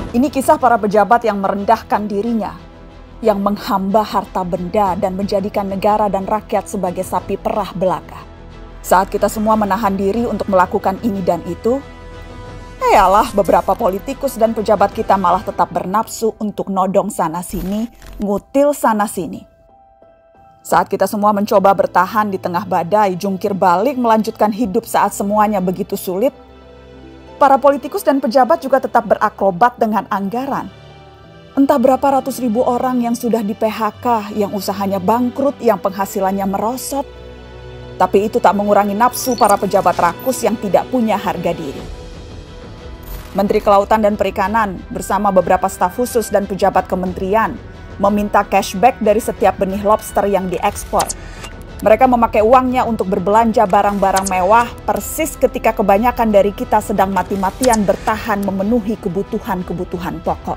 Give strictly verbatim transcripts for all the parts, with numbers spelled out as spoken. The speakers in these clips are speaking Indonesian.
Ini kisah para pejabat yang merendahkan dirinya, yang menghamba harta benda dan menjadikan negara dan rakyat sebagai sapi perah belaka. Saat kita semua menahan diri untuk melakukan ini dan itu, yalah beberapa politikus dan pejabat kita malah tetap bernafsu untuk nodong sana-sini, ngutil sana-sini. Saat kita semua mencoba bertahan di tengah badai, jungkir balik melanjutkan hidup saat semuanya begitu sulit, para politikus dan pejabat juga tetap berakrobat dengan anggaran. Entah berapa ratus ribu orang yang sudah di P H K, yang usahanya bangkrut, yang penghasilannya merosot. Tapi itu tak mengurangi nafsu para pejabat rakus yang tidak punya harga diri. Menteri Kelautan dan Perikanan bersama beberapa staf khusus dan pejabat kementerian meminta cashback dari setiap benih lobster yang diekspor. Mereka memakai uangnya untuk berbelanja barang-barang mewah persis ketika kebanyakan dari kita sedang mati-matian bertahan memenuhi kebutuhan-kebutuhan pokok.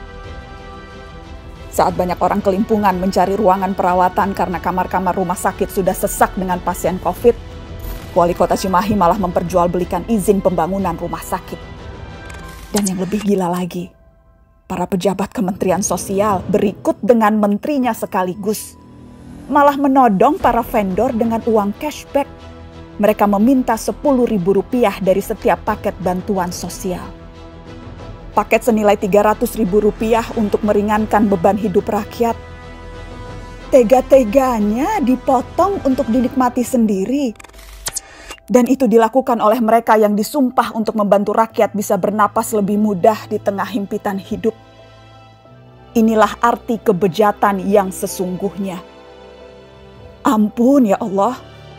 Saat banyak orang kelimpungan mencari ruangan perawatan karena kamar-kamar rumah sakit sudah sesak dengan pasien COVID, Wali Kota Cimahi malah memperjualbelikan izin pembangunan rumah sakit. Dan yang lebih gila lagi, para pejabat Kementerian Sosial berikut dengan menterinya sekaligus malah menodong para vendor dengan uang cashback. Mereka meminta sepuluh ribu rupiah dari setiap paket bantuan sosial. Paket senilai tiga ratus ribu rupiah untuk meringankan beban hidup rakyat. Tega-teganya dipotong untuk dinikmati sendiri. Dan itu dilakukan oleh mereka yang disumpah untuk membantu rakyat bisa bernapas lebih mudah di tengah himpitan hidup. Inilah arti kebejatan yang sesungguhnya. Ampun ya Allah.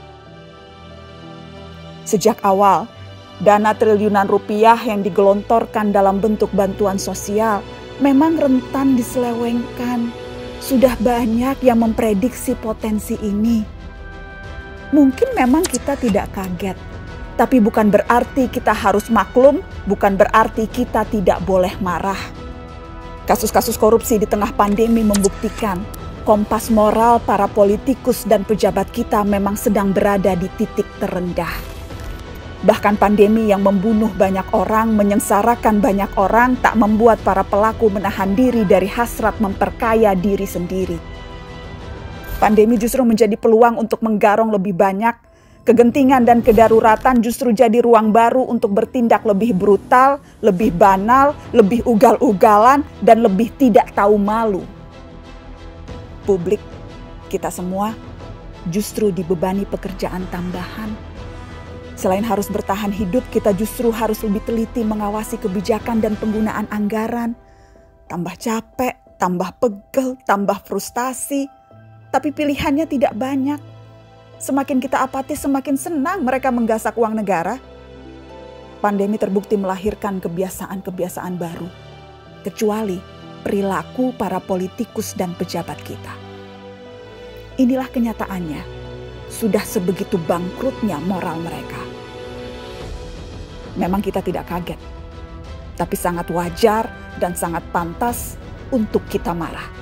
Sejak awal, dana triliunan rupiah yang digelontorkan dalam bentuk bantuan sosial memang rentan diselewengkan. Sudah banyak yang memprediksi potensi ini. Mungkin memang kita tidak kaget, tapi bukan berarti kita harus maklum, bukan berarti kita tidak boleh marah. Kasus-kasus korupsi di tengah pandemi membuktikan kompas moral para politikus dan pejabat kita memang sedang berada di titik terendah. Bahkan pandemi yang membunuh banyak orang, menyengsarakan banyak orang, tak membuat para pelaku menahan diri dari hasrat memperkaya diri sendiri. Pandemi justru menjadi peluang untuk menggarong lebih banyak. Kegentingan dan kedaruratan justru jadi ruang baru untuk bertindak lebih brutal, lebih banal, lebih ugal-ugalan, dan lebih tidak tahu malu. Publik, kita semua justru dibebani pekerjaan tambahan. Selain harus bertahan hidup, kita justru harus lebih teliti mengawasi kebijakan dan penggunaan anggaran. Tambah capek, tambah pegel, tambah frustasi. Tapi pilihannya tidak banyak. Semakin kita apatis, semakin senang mereka menggasak uang negara. Pandemi terbukti melahirkan kebiasaan-kebiasaan baru. Kecuali perilaku para politikus dan pejabat kita. Inilah kenyataannya. Sudah sebegitu bangkrutnya moral mereka. Memang kita tidak kaget, tapi sangat wajar dan sangat pantas untuk kita marah.